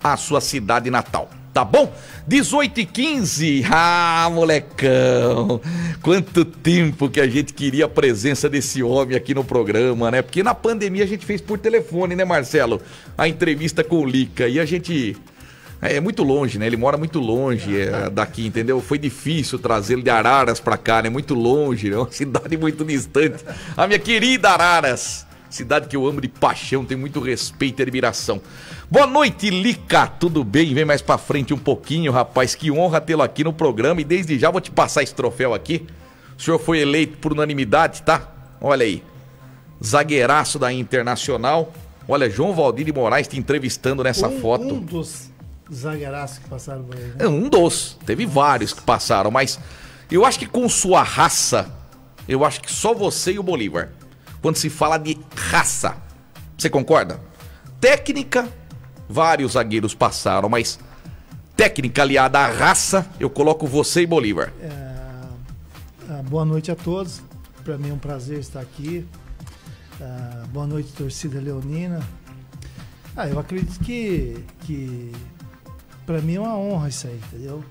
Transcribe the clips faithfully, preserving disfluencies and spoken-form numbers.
a sua cidade natal. Tá bom? dezoito e quinze. Ah, molecão. Quanto tempo que a gente queria a presença desse homem aqui no programa, né? Porque na pandemia a gente fez por telefone, né, Marcelo? A entrevista com o Lica. E a gente... É muito longe, né? Ele mora muito longe é, daqui, entendeu? Foi difícil trazê-lo de Araras pra cá, né? Muito longe, né? Uma cidade muito distante. A minha querida Araras. Cidade que eu amo de paixão, tenho muito respeito e admiração. Boa noite, Lica, tudo bem? Vem mais pra frente um pouquinho, rapaz. Que honra tê-lo aqui no programa. E desde já vou te passar esse troféu aqui. O senhor foi eleito por unanimidade, tá? Olha aí. Zagueiraço da Internacional. Olha, João Valdir de Moraes te entrevistando nessa um, foto. Um dos zagueiraços que passaram por aí, né? É, um dos. Teve vários que passaram, mas eu acho que com sua raça, eu acho que só você e o Bolívar. Quando se fala de raça, você concorda? Técnica, vários zagueiros passaram, mas técnica aliada à raça, eu coloco você e Bolívar. É, boa noite a todos. Para mim é um prazer estar aqui. É, boa noite, torcida leonina. Ah, eu acredito que, que para mim é uma honra isso aí, entendeu?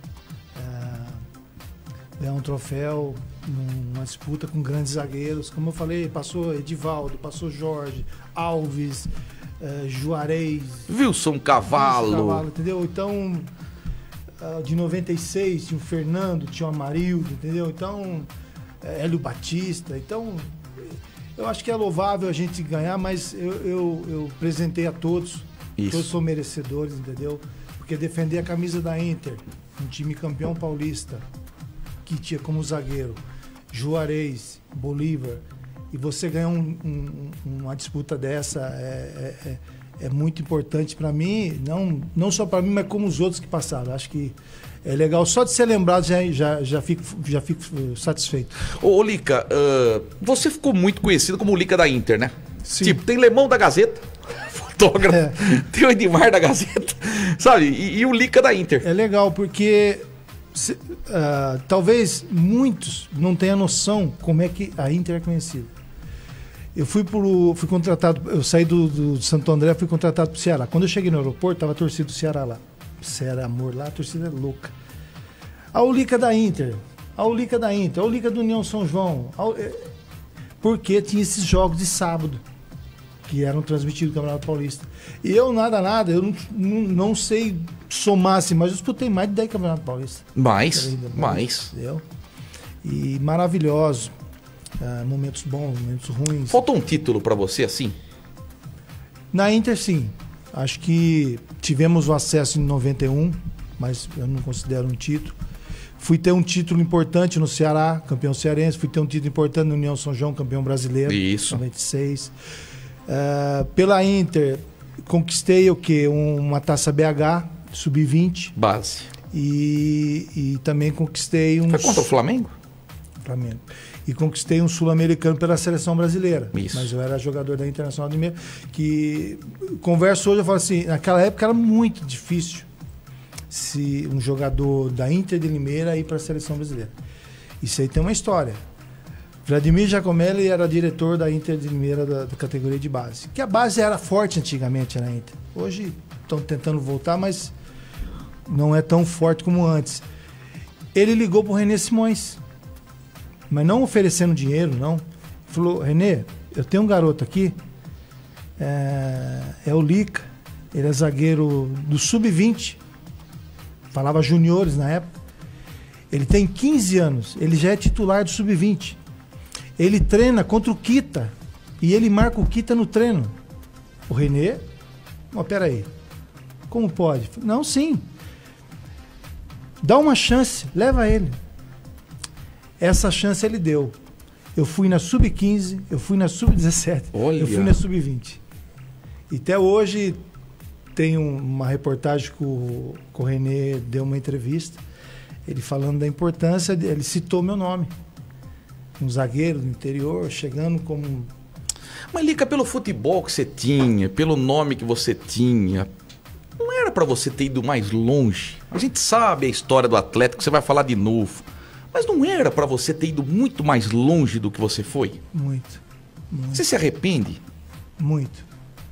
É, é um troféu numa disputa com grandes zagueiros. Como eu falei, passou Edivaldo, passou Jorge, Alves, uh, Juarez, Wilson Cavalo. Wilson Cavalo, entendeu? Então, uh, de noventa e seis tinha o Fernando, tinha o Amarildo, entendeu? Então, uh, Hélio Batista. Então, eu acho que é louvável a gente ganhar, mas eu, eu, eu apresentei a todos. Isso. Todos são merecedores, entendeu? Porque defender a camisa da Inter, um time campeão paulista, que tinha como zagueiro Juarez, Bolívar, e você ganhar um, um, uma disputa dessa é, é, é muito importante para mim, não, não só para mim, mas como os outros que passaram. Acho que é legal, só de ser lembrado já, já, já, fico, já fico satisfeito. Ô, ô Lica, uh, você ficou muito conhecido como o Lica da Inter, né? Sim. Tipo, tem Lemão da Gazeta, fotógrafo, é. Tem o Edmar da Gazeta, sabe? E, e o Lica da Inter. É legal, porque... Se, uh, talvez muitos não tenham noção como é que a Inter é conhecida. Eu fui pro, fui contratado, eu saí do, do Santo André, fui contratado pro Ceará. Quando eu cheguei no aeroporto, tava a torcida do Ceará lá. Ceará, amor, lá a torcida é louca. A Lica da Inter, a Lica da Inter, a Lica do União São João. A, porque tinha esses jogos de sábado que eram transmitidos no Campeonato Paulista. E eu, nada, nada, eu não, não, não sei somar assim, mas eu disputei mais de dez Campeonatos Paulistas. Mais, mais. Entendeu? E maravilhoso. Uh, momentos bons, momentos ruins. Faltou um título pra você, assim? Na Inter, sim. Acho que tivemos o acesso em noventa e um, mas eu não considero um título. Fui ter um título importante no Ceará, campeão cearense. Fui ter um título importante no União São João, campeão brasileiro. Isso. noventa e seis. Uh, pela Inter, conquistei o quê? Uma taça B H, sub vinte. Base. E, e também conquistei um... Foi contra o Flamengo? Flamengo. E conquistei um sul-americano pela seleção brasileira. Isso. Mas eu era jogador da Internacional de Limeira. Que converso hoje, eu falo assim, naquela época era muito difícil se um jogador da Inter de Limeira ir para a seleção brasileira. Isso aí tem uma história. Vladimir Giacomelli era diretor da Inter de Limeira da, da categoria de base. Que a base era forte antigamente na Inter. Hoje estão tentando voltar, mas não é tão forte como antes. Ele ligou para o René Simões, mas não oferecendo dinheiro, não. Falou, René, eu tenho um garoto aqui, é, é o Lica, ele é zagueiro do sub vinte, falava juniores na época. Ele tem quinze anos, ele já é titular do sub vinte. Ele treina contra o Kita e ele marca o Kita no treino. O René, oh, peraí, como pode? Não, sim. Dá uma chance, leva ele. Essa chance ele deu. Eu fui na sub quinze, eu fui na sub dezessete, Olha. Eu fui na sub vinte. E até hoje tem uma reportagem que o, que o René deu uma entrevista, ele falando da importância, de, ele citou meu nome. Um zagueiro do interior, chegando como... Mas, Lica, pelo futebol que você tinha, pelo nome que você tinha, não era pra você ter ido mais longe? A gente sabe a história do Atlético, você vai falar de novo. Mas não era pra você ter ido muito mais longe do que você foi? Muito. muito Você se arrepende? Muito.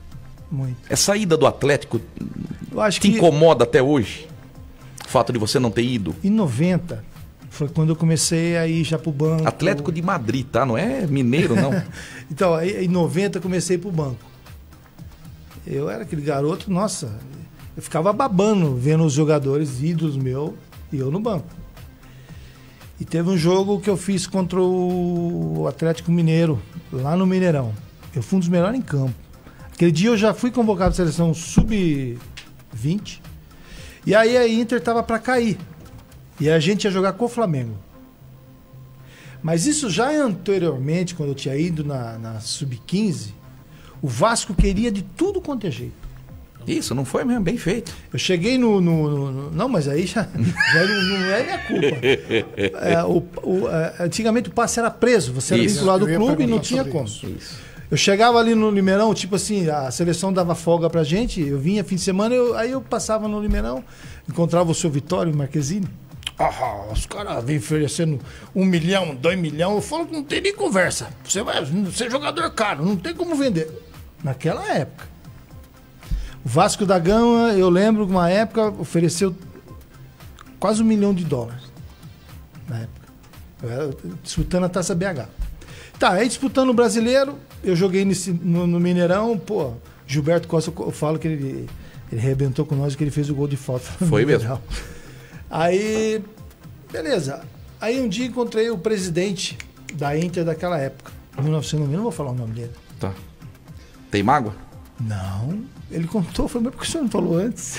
muito. Essa ida do Atlético Eu acho te que incomoda até hoje? O fato de você não ter ido? em noventa foi quando eu comecei a ir já pro banco. Atlético de Madrid, tá? Não é mineiro, não. Então, aí, em noventa eu comecei pro banco. Eu era aquele garoto, nossa, eu ficava babando vendo os jogadores ídolos meus e eu no banco. E teve um jogo que eu fiz contra o Atlético Mineiro, lá no Mineirão. Eu fui um dos melhores em campo. Aquele dia eu já fui convocado à seleção sub vinte. E aí a Inter tava para cair. E a gente ia jogar com o Flamengo. Mas isso já anteriormente, quando eu tinha ido na, na sub quinze, o Vasco queria de tudo quanto é jeito. Isso, não foi mesmo, bem feito. Eu cheguei no... no, no, no não, mas aí já, já não, não é minha culpa. É, o, o, é, antigamente o passe era preso. Você era Isso. vinculado ao Eu ia clube e não perguntar tinha sobre como. isso. Isso. Eu chegava ali no Limeirão, tipo assim, a seleção dava folga pra gente, eu vinha fim de semana, eu, aí eu passava no Limeirão, encontrava o seu Vitório, o Marquezine. Ah, os caras vêm oferecendo um milhão, dois milhões, eu falo que não tem nem conversa. Você vai ser jogador caro, não tem como vender. Naquela época. O Vasco da Gama, eu lembro que uma época ofereceu quase um milhão de dólares. Na época. Eu era disputando a Taça B H. Tá, aí disputando o Brasileiro, eu joguei nesse, no, no Mineirão, pô, Gilberto Costa, eu falo que ele, ele arrebentou com nós, que ele fez o gol de falta. Foi mesmo. Aí, beleza. Aí um dia encontrei o presidente da Inter daquela época, em mil e novecentos, não vou falar o nome dele. Tá. Tem mágoa? Não, ele contou, foi mas por que o senhor não falou antes?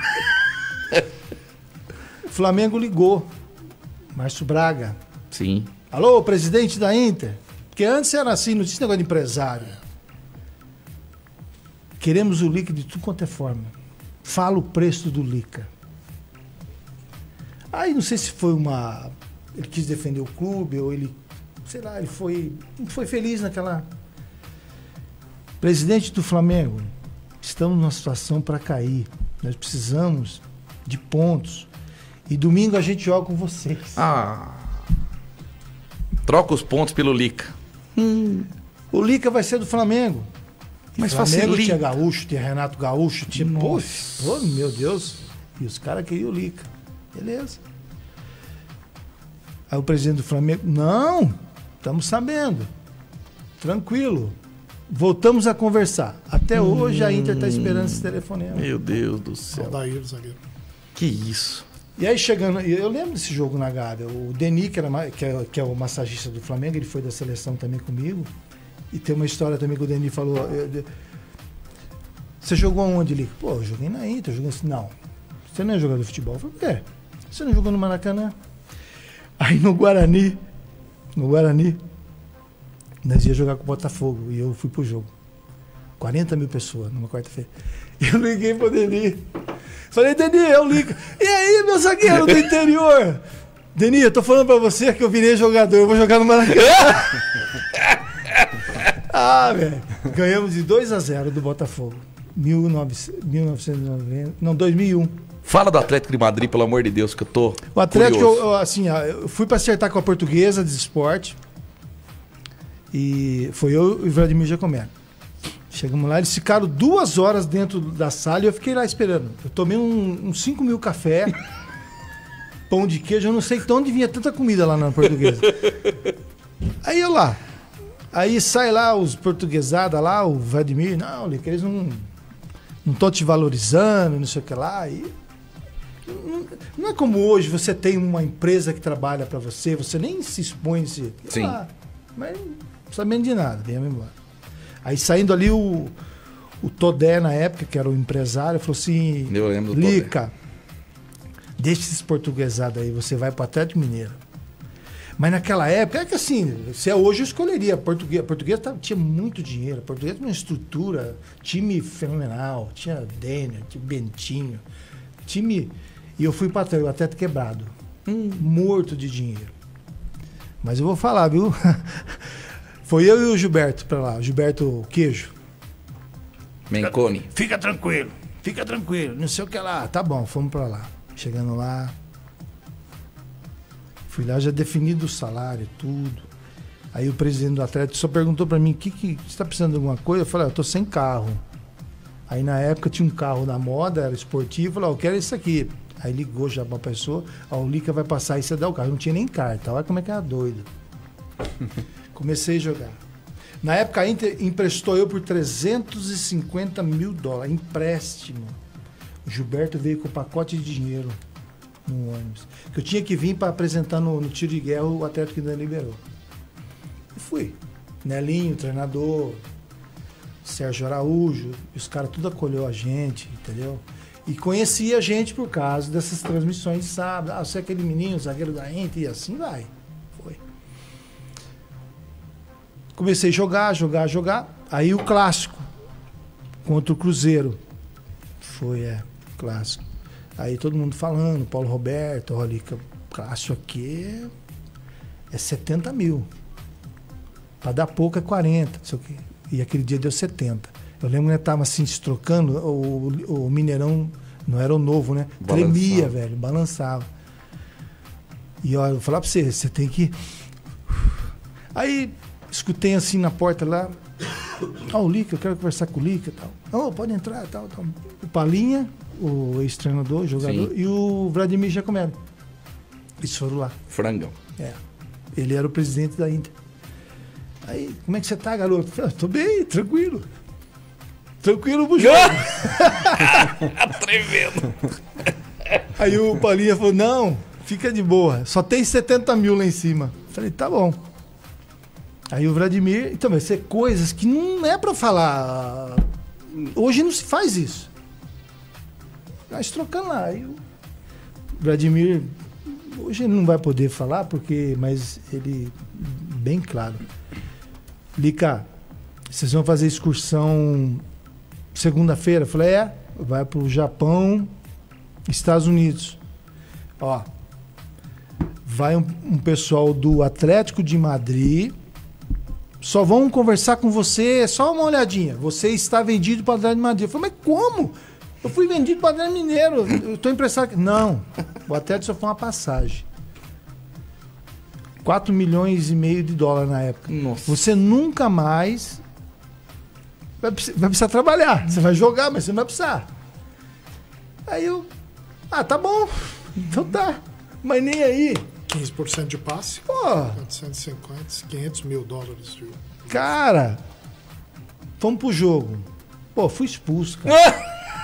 O Flamengo ligou, Márcio Braga. Sim. Alô, presidente da Inter? Porque antes era assim, não tinha esse negócio de empresário. Queremos o Lica de tudo quanto é forma. Fala o preço do Lica. Aí não sei se foi uma... Ele quis defender o clube, ou ele... Sei lá, ele foi... Não foi feliz naquela... Presidente do Flamengo, estamos numa situação para cair. Nós precisamos de pontos. E domingo a gente joga com vocês. Ah. Troca os pontos pelo Lica. Hum. O Lica vai ser do Flamengo. Mas o Flamengo facilita. tinha Gaúcho, tinha Renato Gaúcho, tinha... Nossa. Pô, meu Deus. E os caras queriam o Lica. Beleza. Aí o presidente do Flamengo, não, estamos sabendo. Tranquilo. Voltamos a conversar. Até hum. hoje a Inter está esperando esse telefonema. Meu Deus do céu. Aldair, zagueiro. Que isso. E aí chegando, eu lembro desse jogo na Gávea, o Denis, que, era, que, é, que é o massagista do Flamengo, ele foi da seleção também comigo, e tem uma história também que o Denis falou, eu, eu, você jogou aonde, Lico? Pô, eu joguei na Inter, eu joguei assim, não, você não é jogador de futebol. Eu falei, por quê? Você não jogou no Maracanã? Aí no Guarani, no Guarani, nós ia jogar com o Botafogo, e eu fui pro jogo. quarenta mil pessoas numa quarta-feira. Eu liguei pro Denis. Falei, Denis, eu ligo. E aí, meu zagueiro do interior? Denis, eu tô falando pra você que eu virei jogador, eu vou jogar no Maracanã. Ah, velho. Ganhamos de dois a zero do Botafogo. mil e novecentos e noventa. Não, dois mil e um. Fala do Atlético de Madrid, pelo amor de Deus, que eu tô. O Atlético, curioso. eu, assim, eu fui pra acertar com a Portuguesa de Esporte. E foi eu e o Vladimir Giacomelli. Chegamos lá, eles ficaram duas horas dentro da sala e eu fiquei lá esperando. Eu tomei uns um, cinco mil café, pão de queijo, eu não sei de onde vinha tanta comida lá na Portuguesa. Aí eu lá. Aí sai lá os portuguesadas lá, o Vladimir, não, Lica, eles não não estão te valorizando, não sei o que lá. E não, não é como hoje, você tem uma empresa que trabalha para você, você nem se expõe. Se, Sim. Lá, mas não sabendo de nada, viemos embora. Aí saindo ali o, o Todé na época, que era o empresário, falou assim, Eu lembro do Lica, deixa esses portuguesados aí, você vai para o Atlético Mineiro. Mas naquela época, é que assim, se é hoje eu escolheria. A Portuguesa, a Portuguesa tava, tinha muito dinheiro, a Portuguesa tinha uma estrutura, time fenomenal, tinha Dênia, tinha Bentinho, time... E eu fui para o Atlético quebrado, hum, morto de dinheiro. Mas eu vou falar, viu? Foi eu e o Gilberto pra lá, o Gilberto Queijo. Menconi. Fica tranquilo, fica tranquilo, não sei o que lá. Tá bom, fomos pra lá. Chegando lá, fui lá já definido o salário, tudo. Aí o presidente do Atlético só perguntou pra mim, que, que você tá precisando de alguma coisa? Eu falei, eu tô sem carro. Aí na época tinha um carro da moda, era esportivo, falou, eu quero isso aqui. Aí ligou já pra pessoa, ó, o Lica vai passar e você dá o carro. Eu não tinha nem carta, olha como é que era doido. Comecei a jogar. Na época a Inter emprestou eu por trezentos e cinquenta mil dólares, empréstimo. O Gilberto veio com um pacote de dinheiro no ônibus. Que eu tinha que vir para apresentar no, no tiro de guerra o Atlético que ainda liberou. E fui. Nelinho, treinador, Sérgio Araújo, os caras tudo acolheu a gente, entendeu? E conhecia a gente por causa dessas transmissões de sábado. Ah, você é aquele menino, zagueiro da Inter, e assim vai. Foi. Comecei a jogar, jogar, jogar. Aí o clássico contra o Cruzeiro. Foi, é, clássico. Aí todo mundo falando, Paulo Roberto, olha, o clássico aqui é, é setenta mil. Para dar pouco é quarenta, não sei o quê. E aquele dia deu setenta. Eu lembro que nós estávamos assim, se trocando, o, o Mineirão não era o novo, né? Balançava. Tremia, velho, balançava. E olha, eu vou falar para você, você tem que... Aí, escutei assim na porta lá, ah, o Lica, eu quero conversar com o Lica e tal. Oh, pode entrar, tal, tal. O Palinha, o ex-treinador, jogador, Sim. e o Vladimir Giacomelli. Eles foram lá. Frangão. É. Ele era o presidente da Inter. Aí, como é que você tá, garoto? Eu falei, tô bem, tranquilo. Tranquilo pro jogo. Tremendo. Aí o Palinha falou, não, fica de boa, só tem setenta mil lá em cima. Eu falei, tá bom. Aí o Vladimir, então vai ser coisas que não é pra falar. Hoje não se faz isso. Mas trocando lá. Aí o Vladimir, hoje ele não vai poder falar, porque, mas ele, bem claro. Lica, vocês vão fazer excursão segunda-feira? Eu falei, é, vai pro Japão, Estados Unidos. Ó, vai um, um pessoal do Atlético de Madrid, só vão conversar com você, só uma olhadinha. Você está vendido para o Atlético de Madrid. Eu falei, mas como? Eu fui vendido para o Atlético Mineiro, eu estou emprestado. Não, o Atlético só foi uma passagem. quatro milhões e meio de dólares na época. Nossa. Você nunca mais vai, vai precisar trabalhar. Você vai jogar, mas você não vai precisar. Aí eu... Ah, tá bom. Então tá. Mas nem aí. quinze por cento de passe. Pô. quatrocentos e cinquenta, quinhentos mil dólares. De... Cara, vamos pro jogo. Pô, fui expulso, cara.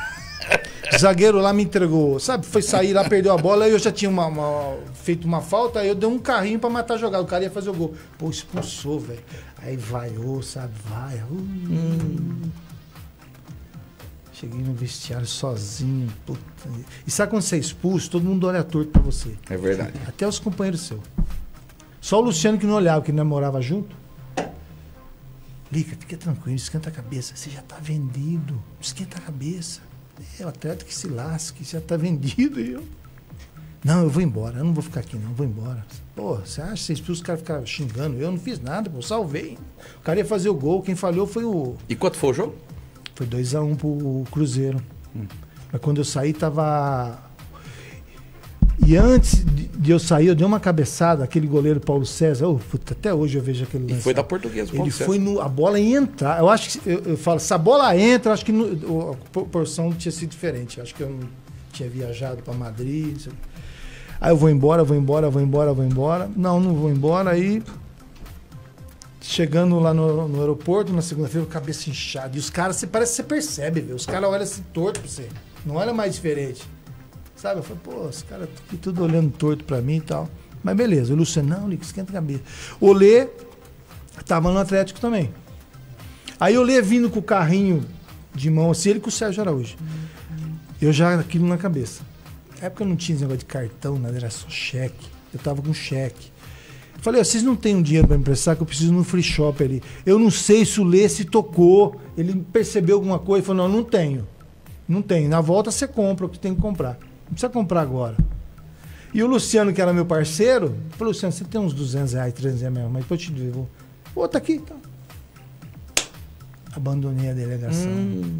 O zagueiro lá me entregou, sabe? Foi sair lá, perdeu a bola, aí eu já tinha uma, uma, feito uma falta, aí eu dei um carrinho pra matar a jogada. O cara ia fazer o gol. Pô, expulsou, velho. Aí vaiou, sabe? Vai. Uh, hum. Cheguei no vestiário sozinho. Puta. E sabe quando você é expulso, todo mundo olha torto pra você. É verdade. Até os companheiros seus. Só o Luciano que não olhava, que não morava junto. Lica, fica tranquilo, esquenta a cabeça. Você já tá vendido. Esquenta a cabeça. É o Atlético que se lasque, já tá vendido. E eu... Não, eu vou embora, eu não vou ficar aqui não, eu vou embora. Pô, você acha que você expulsa, os caras ficaram xingando? Eu não fiz nada, pô, salvei. O cara ia fazer o gol, quem falhou foi o... E quanto foi o jogo? Foi dois a um pro Cruzeiro. Hum. Mas quando eu saí, tava... E antes de eu sair, eu dei uma cabeçada, aquele goleiro Paulo César, oh, puta, até hoje eu vejo aquele lance. E foi da Portuguesa, Paulo Ele César. Foi no... A bola ia entrar, eu acho que... Eu, eu falo, se a bola entra, eu acho que no, a proporção tinha sido diferente. Eu acho que eu não tinha viajado para Madrid. Sabe? Aí eu vou embora, vou embora, vou embora, vou embora. Não, não vou embora, aí... Chegando lá no, no aeroporto, na segunda-feira, cabeça inchada. E os caras, você, parece que você percebe, viu? Os caras olham assim torto pra você. Não olha mais diferente. Sabe? Eu falei, pô, os caras aqui tudo olhando torto pra mim e tal. Mas beleza, o Luciano, não, Lica, esquenta a cabeça. O Lê tava no Atlético também. Aí o Lê vindo com o carrinho de mão, assim, ele com o Sérgio Araújo. Eu já aquilo na cabeça. Na época eu não tinha esse negócio de cartão, nada, era só cheque. Eu tava com cheque. Falei, vocês não têm um dinheiro para emprestar que eu preciso no free shop ali. Eu não sei se o Lê se tocou, ele percebeu alguma coisa e falou, não, não tenho. Não tenho. Na volta você compra o que tem que comprar. Não precisa comprar agora. E o Luciano, que era meu parceiro, falou, Luciano, você tem uns duzentos reais, trezentos reais mesmo, mas depois eu te devolvo. Pô, tá aqui. Então. Abandonei a delegação. Hum.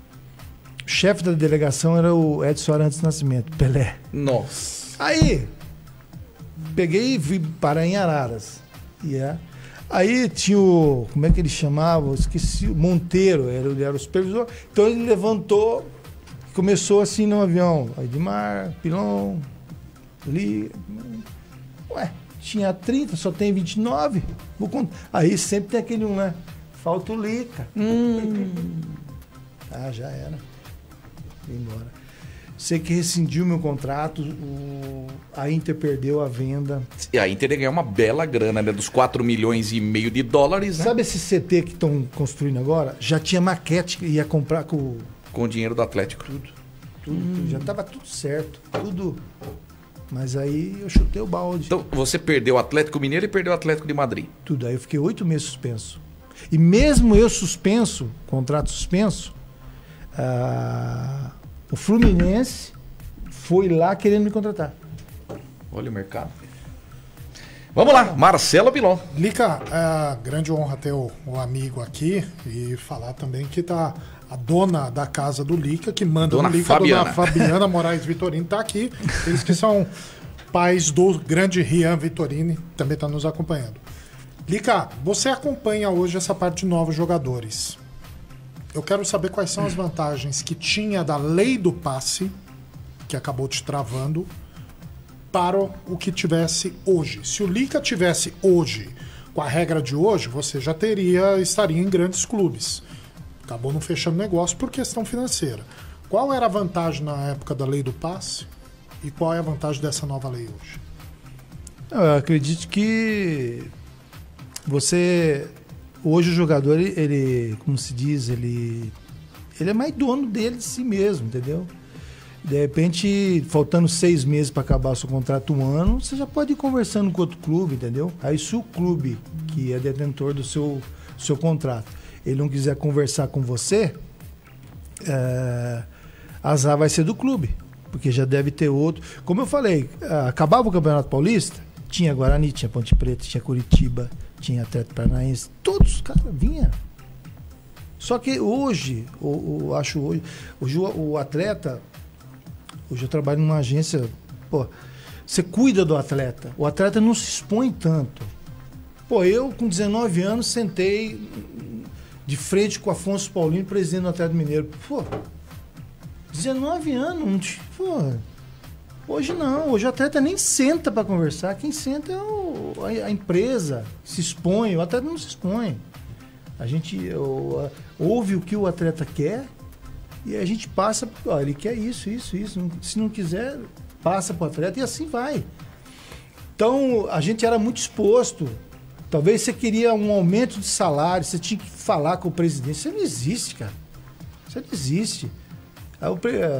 O chefe da delegação era o Edson Arantes Nascimento, Pelé. Nossa. Aí... Peguei e vim parar em Araras. Yeah. Aí tinha o, como é que ele chamava? Eu esqueci, o Monteiro, era, ele era o supervisor. Então ele levantou, começou assim no avião. Edmar, Pilon, Li. Ué, tinha trinta, só tem vinte e nove. Vou contar. Aí sempre tem aquele um, né? Falta o Lica. Hum. Ah, já era. Fui embora. Sei que rescindiu meu contrato, o... a Inter perdeu a venda. E a Inter ganhou uma bela grana, né? Dos quatro milhões e meio de dólares, né? Sabe esse C T que estão construindo agora? Já tinha maquete que ia comprar com... Com o dinheiro do Atlético. Tudo. Tudo, hum. tudo. Já estava tudo certo. Tudo. Mas aí eu chutei o balde. Então você perdeu o Atlético Mineiro e perdeu o Atlético de Madrid. Tudo. Aí eu fiquei oito meses suspenso. E mesmo eu suspenso, contrato suspenso, ah, o Fluminense foi lá querendo me contratar. Olha o mercado. Vamos lá, Marcelo Pilon. Lica, é grande honra ter o, o amigo aqui e falar também que tá a dona da casa do Lica, que manda dona no Lica, Fabiana. a dona Fabiana Moraes Vitorino, tá aqui. Eles que são pais do grande Rian Vitorino, também está nos acompanhando. Lica, você acompanha hoje essa parte de novos jogadores. Eu quero saber quais são as vantagens que tinha da lei do passe, que acabou te travando, para o que tivesse hoje. Se o Lica tivesse hoje, com a regra de hoje, você já teria, estaria em grandes clubes. Acabou não fechando negócio por questão financeira. Qual era a vantagem na época da lei do passe e qual é a vantagem dessa nova lei hoje? Eu acredito que você... Hoje o jogador, ele, ele, como se diz, ele, ele é mais dono dele de si mesmo, entendeu? De repente, faltando seis meses para acabar o seu contrato, um ano, você já pode ir conversando com outro clube, entendeu? Aí se o clube, que é detentor do seu, seu contrato, ele não quiser conversar com você, é, azar vai ser do clube, porque já deve ter outro. Como eu falei, acabava o Campeonato Paulista, tinha Guarani, tinha Ponte Preta, tinha Curitiba, tinha Atlético Paranaense, todos os caras vinham. Só que hoje, eu, eu acho hoje, hoje o, o atleta, hoje eu trabalho numa agência, pô, você cuida do atleta, o atleta não se expõe tanto. Pô, eu com dezenove anos sentei de frente com o Afonso Paulino, presidente do Atlético Mineiro. Pô, dezenove anos, pô, hoje não, hoje o atleta nem senta para conversar, quem senta é o, a, a empresa, se expõe, o atleta não se expõe. A gente eu, ouve o que o atleta quer e a gente passa, ó, ele quer isso, isso, isso, se não quiser, passa para o atleta e assim vai. Então, a gente era muito exposto. Talvez você queria um aumento de salário, você tinha que falar com o presidente. Isso não existe, cara. Isso não existe. Aí o,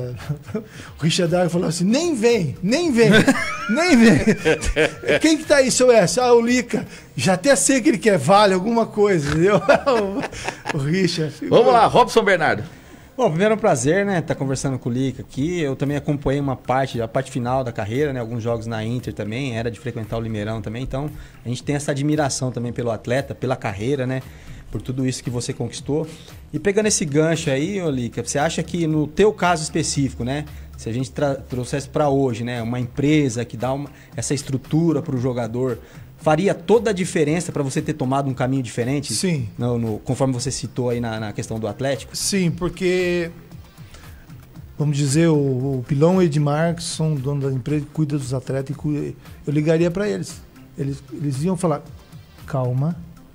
o Richard Darwin falou assim, nem vem, nem vem, nem vem. Quem que tá aí, seu S? Ah, o Lica. Já até sei que ele quer, vale alguma coisa, entendeu? O Richard. Vamos lá, Robson Bernardo. Bom, primeiro é um prazer, né, estar conversando com o Lica aqui. Eu também acompanhei uma parte, a parte final da carreira, né, alguns jogos na Inter também, era de frequentar o Limeirão também, então a gente tem essa admiração também pelo atleta, pela carreira, né, por tudo isso que você conquistou. E pegando esse gancho aí, ô Lica, você acha que no teu caso específico, né, se a gente trouxesse para hoje, né, uma empresa que dá uma, essa estrutura para o jogador, faria toda a diferença para você ter tomado um caminho diferente? Sim. No, no, conforme você citou aí na, na questão do Atlético? Sim, porque, vamos dizer, o, o Pilão e o Edmar, que são donos da empresa, que cuida dos atletas, e cuida, eu ligaria para eles. eles. Eles iam falar, calma,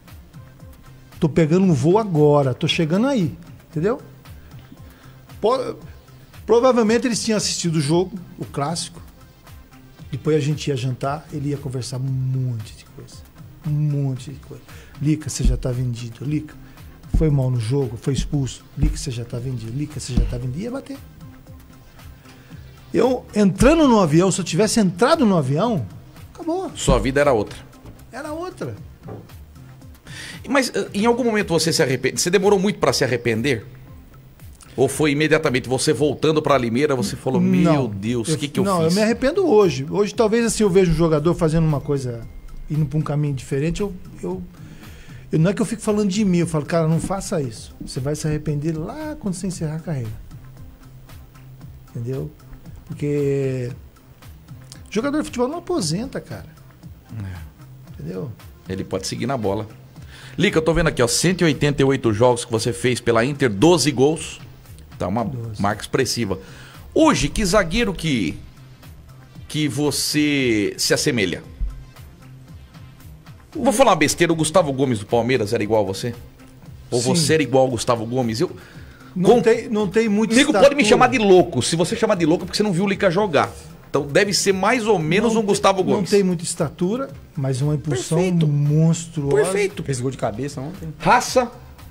tô pegando um voo agora, tô chegando aí, entendeu? Por, provavelmente eles tinham assistido o jogo, o clássico, depois a gente ia jantar, ele ia conversar um monte de coisa. Um monte de coisa. Lica, você já tá vendido. Lica, foi mal no jogo, foi expulso. Lica, você já tá vendido. Lica, você já tá vendido. Ia bater. Eu, entrando no avião, se eu tivesse entrado no avião, acabou. Sua vida era outra. Era outra. Mas em algum momento você se arrepende? Você demorou muito para se arrepender? Ou foi imediatamente você voltando para Limeira, você falou, meu não, Deus, o que, que eu não, fiz? Não, eu me arrependo hoje. Hoje talvez assim eu vejo um jogador fazendo uma coisa, indo para um caminho diferente, eu, eu, eu não é que eu fico falando de mim, eu falo, cara, não faça isso. Você vai se arrepender lá quando você encerrar a carreira. Entendeu? Porque jogador de futebol não aposenta, cara. É. Entendeu? Ele pode seguir na bola. Lica, eu tô vendo aqui, ó, cento e oitenta e oito jogos que você fez pela Inter, doze gols. Tá uma doze. Marca expressiva. Hoje, que zagueiro que, que você se assemelha? Vou falar uma besteira, o Gustavo Gomes do Palmeiras era igual a você? Ou Sim. você era igual ao Gustavo Gomes? Eu... Não, Com... tem, não tem muito Amigo, pode me chamar de louco. Se você chamar de louco é porque você não viu o Lica jogar. Então deve ser mais ou menos não um Gustavo tem, Gomes. Não tem muita estatura, mas uma impulsão Perfeito. monstruosa. Perfeito. Fez gol de cabeça ontem. Raça.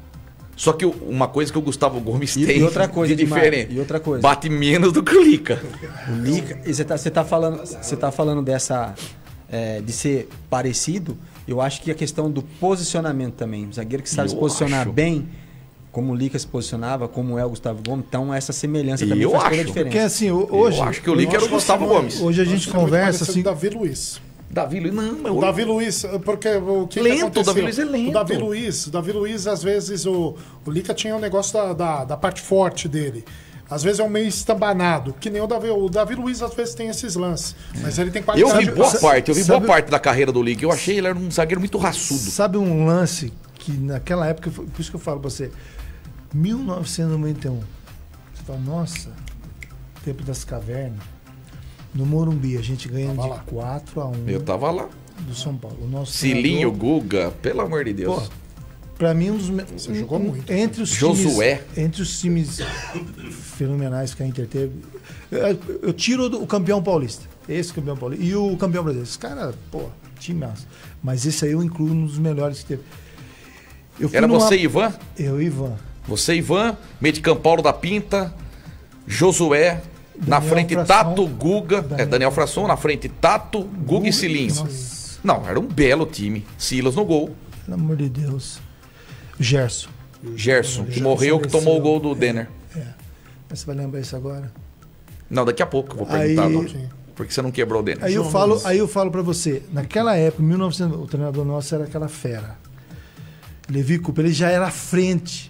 Só que uma coisa que o Gustavo Gomes e, tem e outra coisa de diferente. E outra coisa. Bate menos do que o Lica. O Lica, e você tá, você tá falando, você tá falando dessa é, de ser parecido. Eu acho que a questão do posicionamento também. O zagueiro que sabe eu se posicionar acho. bem, como o Lica se posicionava, como é o Gustavo Gomes, então essa semelhança também eu faz acho. toda a diferença. Porque assim, hoje... Eu acho que o Lica era o Gustavo Gomes. Hoje a gente conversa assim... O Davi Luiz. Davi Luiz, não. O Davi Luiz, porque o que lento, que aconteceu? o Davi Luiz é lento. O Davi Luiz, o Davi Luiz, às vezes, o, o Lica tinha um negócio da, da, da parte forte dele. Às vezes é um meio estambanado, que nem o Davi. O Davi Luiz às vezes tem esses lances. Mas ele tem Eu vi qualidade. boa parte, eu vi sabe- boa parte da carreira do Lica. Eu achei ele era um zagueiro muito raçudo. Sabe um lance que naquela época, por isso que eu falo pra você, mil novecentos e noventa e um, você fala, nossa, tempo das cavernas, no Morumbi, a gente ganha Tava de lá. quatro a um Eu tava lá. do São Paulo. O nosso Cilinho, treinador- Guga, pelo amor de Deus. Pô, pra mim, um dos me- Você jogou um- muito. Entre os Josué. times, entre os times fenomenais que a Inter teve, eu, eu tiro do- o campeão paulista, esse campeão paulista, e o campeão brasileiro. Esse cara, pô, time massa. Mas esse aí eu incluo um dos melhores que teve. Eu fui Era numa- você, Ivan? Eu e Ivan. Você, Ivan, meio de Campo Paulo da Pinta, Josué, na Daniel frente Frasson. Tato, Guga, é, Daniel Daniel Frasson, na frente Tato, Guga e Cilinho. Nossa, Não, era um belo time. Silas no gol. pelo amor de Deus. Gerson. Gerson, que Já morreu, que tomou o faleceu. gol do Denner. É. Mas você vai lembrar isso agora? Não, daqui a pouco eu vou Aí- perguntar. Não, porque você não quebrou o Denner. Aí eu João falo, Luiz. aí eu falo para você, naquela época, em mil e novecentos, o treinador nosso era aquela fera. Levi Cooper, ele já era à frente.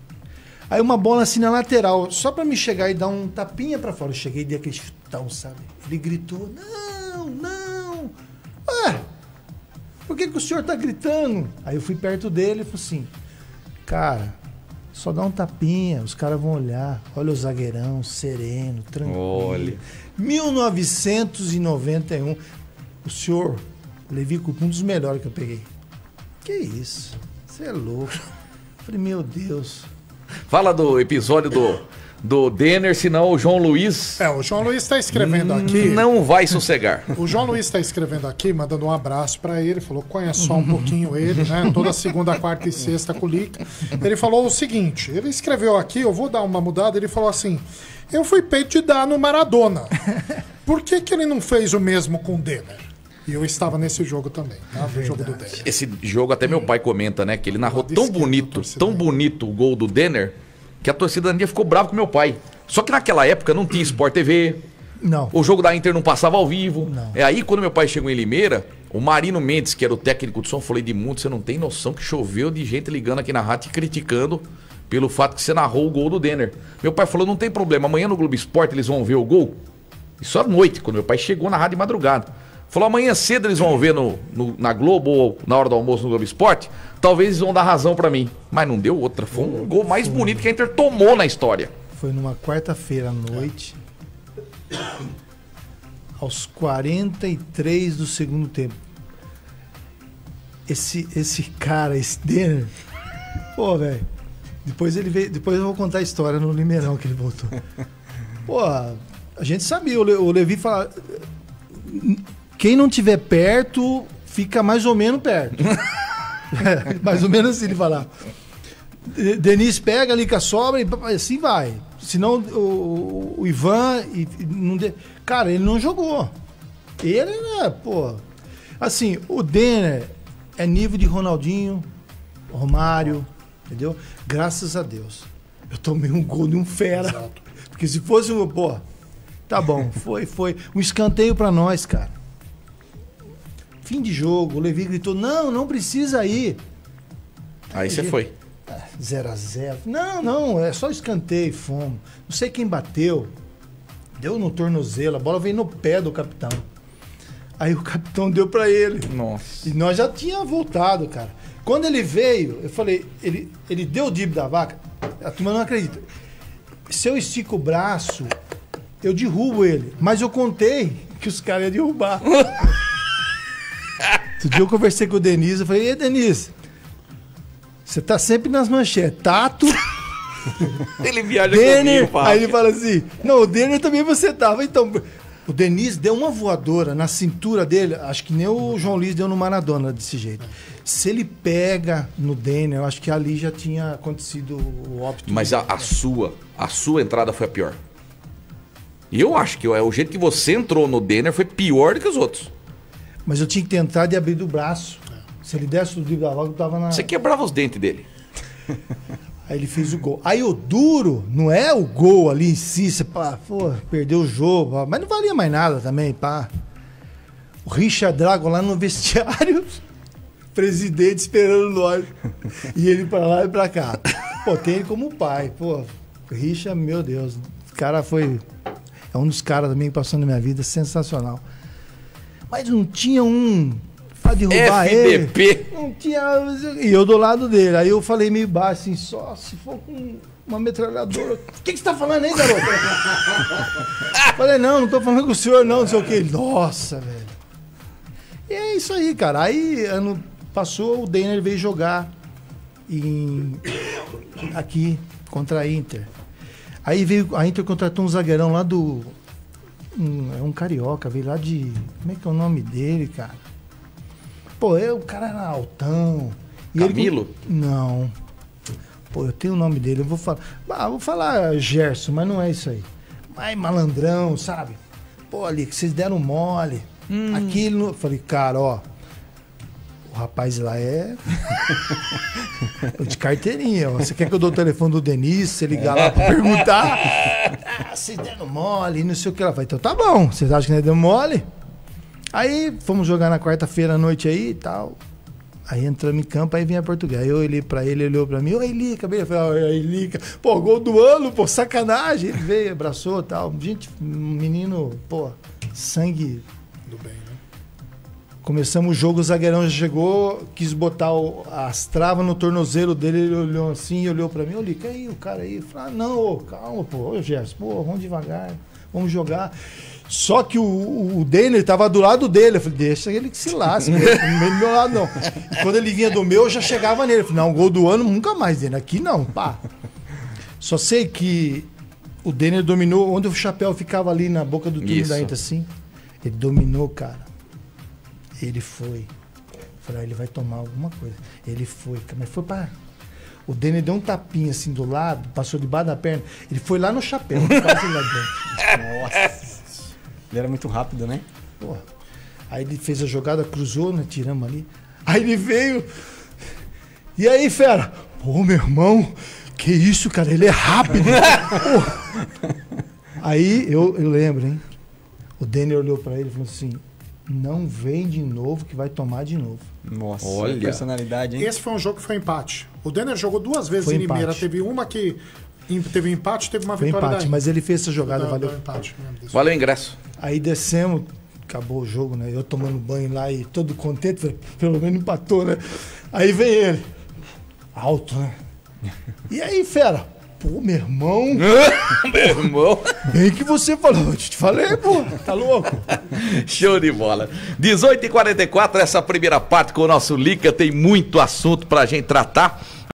Aí uma bola assim na lateral, só para me chegar e dar um tapinha para fora. Eu cheguei e dei aquele chutão, sabe? Ele gritou: "Não, não. Ué, por que que o senhor tá gritando?" Aí eu fui perto dele e falei assim: "Cara, só dá um tapinha, os caras vão olhar. Olha o zagueirão, sereno, tranquilo." Olha. mil novecentos e noventa e um. O senhor, Levi Cooper, um dos melhores que eu peguei. Que isso? Você é louco. Falei, meu Deus. Fala do episódio do, do Denner, senão o João Luiz É, o João Luiz está escrevendo aqui. não vai sossegar. O João Luiz está escrevendo aqui, mandando um abraço para ele. Falou, conhece só um pouquinho ele, né? Toda segunda, quarta e sexta com o Lica. Ele falou o seguinte: ele escreveu aqui, eu vou dar uma mudada. Ele falou assim: eu fui peito de dar no Maradona. Por que, que ele não fez o mesmo com o Denner? E eu estava nesse jogo também, tá? No jogo do Denner. Esse jogo até meu pai comenta, né? Que ele narrou Lado tão esquerdo da bonito, torcida. tão bonito o gol do Denner, que a torcida da Inter ficou brava com meu pai. Só que naquela época não tinha Sport T V, Não. o jogo da Inter não passava ao vivo. Não. É aí quando meu pai chegou em Limeira, o Marino Mendes, que era o técnico do som, falou: Edmundo, você não tem noção que choveu de gente ligando aqui na rádio e criticando pelo fato que você narrou o gol do Denner. Meu pai falou: não tem problema, amanhã no Globo Esporte eles vão ver o gol. Isso à noite, quando meu pai chegou na rádio de madrugada. Falou: amanhã cedo eles vão ver no, no- na Globo ou na hora do almoço no Globo Esporte. Talvez eles vão dar razão pra mim. Mas não deu outra. Foi um gol mais bonito que a Inter tomou na história. Foi numa quarta-feira à noite, aos quarenta e três do segundo tempo. Esse, esse cara, esse Denner, pô, velho. Depois ele veio, depois eu vou contar a história no Limeirão que ele voltou. Pô, a gente sabia, o, Le, o Levi fala, quem não tiver perto, fica mais ou menos perto. É, mais ou menos assim ele falava. De- Denis pega ali com a sobra e assim vai. Senão o, o Ivan. E, e não de... Cara, ele não jogou. Ele, né, pô. Assim, o Denner é nível de Ronaldinho, Romário, entendeu? Graças a Deus. Eu tomei um gol de um fera. Exato. Porque se fosse um. Pô, tá bom, foi, foi. Um escanteio pra nós, cara. Fim de jogo, o Levi gritou: não, não precisa ir. Aí você foi. zero a zero. Não, não, é só escanteio, fomos. Não sei quem bateu. Deu no tornozelo, a bola veio no pé do capitão. Aí o capitão deu pra ele. Nossa. E nós já tinha voltado, cara. Quando ele veio, eu falei, ele, ele deu o drible da vaca, a turma não acredita. Se eu estico o braço, eu derrubo ele. Mas eu contei que os caras iam derrubar. Outro dia eu conversei com o Denise, eu falei, e Denise, você tá sempre nas manchetes, Tato... Ele viaja Denner, comigo, aí ele fala assim, não, o Denner também você tava, então... O Denise deu uma voadora na cintura dele, acho que nem o João Luiz deu no Maradona desse jeito. Se ele pega no Denner, eu acho que ali já tinha acontecido o óbito. Mas a, a sua, a sua entrada foi a pior. E eu acho que é o jeito que você entrou no Denner foi pior do que os outros. Mas eu tinha que tentar de abrir do braço. Se ele desse o drible da vaga, eu tava na... Você quebrava os dentes dele. Aí ele fez o gol. Aí o duro não é o gol ali em si, você pá, pô, perdeu o jogo, pá, mas não valia mais nada também, pá. O Richard Drago lá no vestiário, presidente esperando nós. E ele pra lá e pra cá. Pô, tem ele como pai, pô. O Richard, meu Deus, o cara foi... É um dos caras também que passou na minha vida, sensacional. Mas não tinha um... pra derrubar F D P. ele. Não tinha... E eu do lado dele. Aí eu falei meio baixo assim, só se for com uma metralhadora. O que, que você tá falando aí, garoto? Falei, não, não tô falando com o senhor, não, não sei o que. Ele, nossa, velho. E é isso aí, cara. Aí, ano passou, o Denner veio jogar em... aqui, contra a Inter. Aí veio, a Inter contratou um zagueirão lá do... Um, é um carioca, veio lá de... Como é que é o nome dele, cara? Pô, eu, o cara era altão. E Camilo? Ele, não. Pô, eu tenho o nome dele, eu vou falar... Ah, vou falar Gerson, mas não é isso aí. Mas malandrão, sabe? Pô, ali, que vocês deram mole. Hum. Aquilo... Falei, cara, ó... O rapaz lá é... de carteirinha, ó. Você quer que eu dou o telefone do Denise, você ligar lá pra perguntar? Ah, vocês deram mole, não sei o que. Ela vai, então tá bom. Vocês acham que nós demos mole? Aí fomos jogar na quarta-feira à noite aí e tal. Aí entramos em campo, aí vinha Portugal. Aí eu olhei pra ele, ele olhou pra mim. Ô, Elica, bem, eu falei, ô, Elica. Pô, gol do ano, pô, sacanagem. Ele veio, abraçou e tal. Gente, um menino, pô, sangue... Do bem, né? Começamos o jogo, o zagueirão já chegou, quis botar o, as travas no tornozelo dele, ele olhou assim e olhou pra mim, ô, Lica, aí o cara aí, eu falei, ah, não, ô, calma, pô, ô, Gerson, pô, vamos devagar, vamos jogar. Só que o, o Denner tava do lado dele, eu falei, deixa ele que se lasque, não vem do meu lado não. E quando ele vinha do meu, eu já chegava nele, eu falei, não, gol do ano nunca mais, Denner, aqui não, pá. Só sei que o Denner dominou, onde o chapéu ficava ali na boca do time da Inter, assim, ele dominou, cara. Ele foi. Falei, ah, ele vai tomar alguma coisa. Ele foi, mas foi pra... O Denner deu um tapinha assim do lado, passou debaixo da perna. Ele foi lá no chapéu. Quase lá dentro. Nossa. Ele era muito rápido, né? Porra. Aí ele fez a jogada, cruzou, né? Tiramos ali. Aí ele veio. E aí, fera? Pô, meu irmão, que isso, cara? Ele é rápido. Aí eu, eu lembro, hein? O Denner olhou pra ele e falou assim... Não vem de novo que vai tomar de novo. Nossa, olha, personalidade, hein? Esse foi um jogo que foi empate. O Denner jogou duas vezes foi em Limeira. empate. Teve uma que teve empate, teve uma foi vitória empate, da mas ele fez essa jogada, Não, valeu. não, empate, valeu o ingresso. Aí descemos, acabou o jogo, né? Eu tomando banho lá e todo contente, falei, pelo menos empatou, né? Aí vem ele, alto, né? E aí, fera? Pô, meu irmão. Meu irmão. Bem que você falou. Eu te falei, pô. Tá louco? Show de bola. dezoito e quarenta e quatro, essa primeira parte com o nosso Lica. Tem muito assunto pra gente tratar.